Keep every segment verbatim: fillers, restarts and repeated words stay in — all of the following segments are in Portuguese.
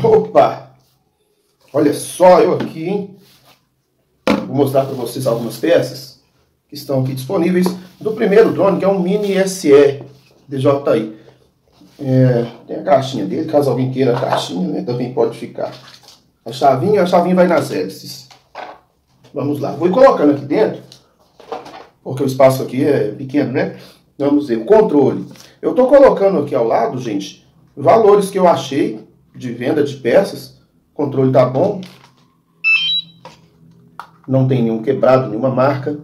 Opa! Olha só eu aqui, hein? Vou mostrar para vocês algumas peças que estão aqui disponíveis do primeiro drone, que é um Mini S E D J I. É, tem a caixinha dele, caso alguém queira a caixinha, né? Também pode ficar. A chavinha, a chavinha vai nas hélices. Vamos lá. Vou ir colocando aqui dentro, porque o espaço aqui é pequeno, né? Vamos ver. O controle. Eu estou colocando aqui ao lado, gente, valores que eu achei de venda de peças. O controle tá bom. Não tem nenhum quebrado, nenhuma marca.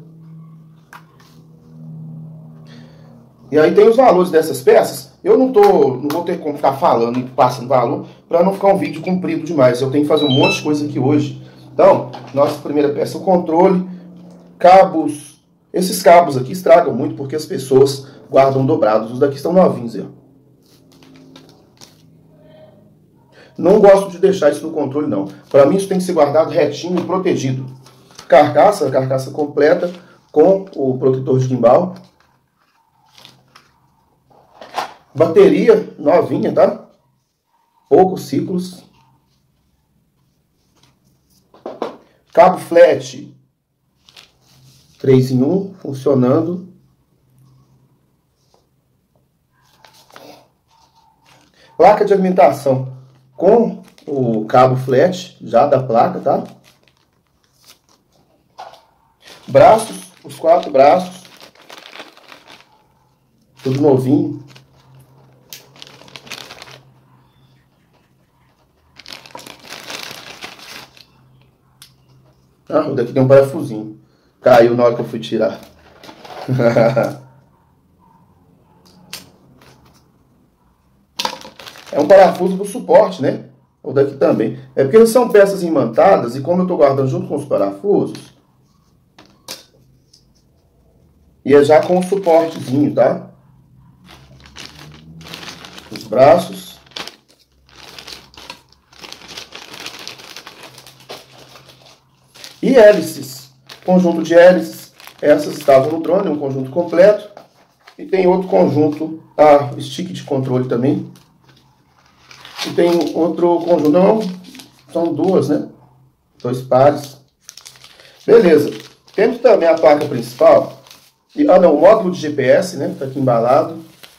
E aí tem os valores dessas peças. Eu não, tô, não vou ter como ficar falando e passando valor para não ficar um vídeo comprido demais. Eu tenho que fazer um monte de coisa aqui hoje. Então, nossa primeira peça, o controle, cabos. Esses cabos aqui estragam muito porque as pessoas guardam dobrados. Os daqui estão novinhos, ó. Não gosto de deixar isso no controle, não. Para mim isso tem que ser guardado retinho e protegido. Carcaça, carcaça completa com o protetor de gimbal. Bateria novinha, tá? Poucos ciclos. Cabo flat três em um, funcionando. Placa de alimentação com o cabo flat já da placa, tá? Braços, os quatro braços. Tudo novinho. Ah, o daqui tem um parafusinho. Caiu na hora que eu fui tirar. É um parafuso do suporte, né? O daqui também. É porque eles são peças imantadas e como eu estou guardando junto com os parafusos, e é já com o suportezinho, tá? Os braços. E hélices. Conjunto de hélices. Essas estavam no drone, um conjunto completo. E tem outro conjunto, ah, stick de controle também. E tem outro conjunto, não, são duas, né? Dois pares. Beleza. Temos também a placa principal. E, ah, não, o módulo de G P S, né? Tá aqui embalado.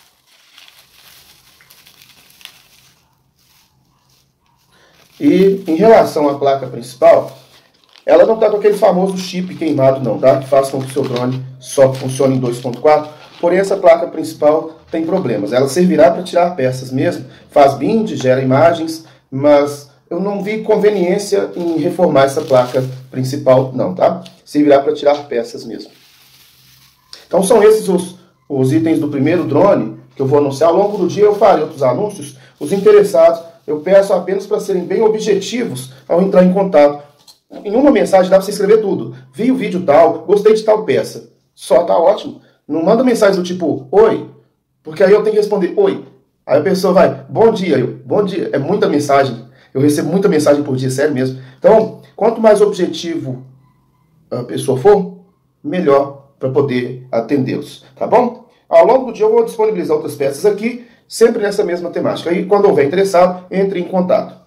E em relação à placa principal, ela não está com aquele famoso chip queimado não, tá? Que faz com que o seu drone só funcione em dois ponto quatro. Porém, essa placa principal tem problemas. Ela servirá para tirar peças mesmo. Faz bind, gera imagens, mas eu não vi conveniência em reformar essa placa principal não, tá? Servirá para tirar peças mesmo. Então são esses os, os itens do primeiro drone que eu vou anunciar. Ao longo do dia eu farei outros anúncios. Os interessados, eu peço apenas para serem bem objetivos ao entrar em contato. Em uma mensagem dá para você escrever tudo. Vi o vídeo tal, gostei de tal peça. Só tá ótimo. Não manda mensagem do tipo, oi, porque aí eu tenho que responder, oi. Aí a pessoa vai, bom dia, eu, bom dia. É muita mensagem. Eu recebo muita mensagem por dia, sério mesmo. Então, quanto mais objetivo a pessoa for, melhor para poder atendê-los, tá bom? Ao longo do dia eu vou disponibilizar outras peças aqui, sempre nessa mesma temática. Aí, quando houver interessado, entre em contato.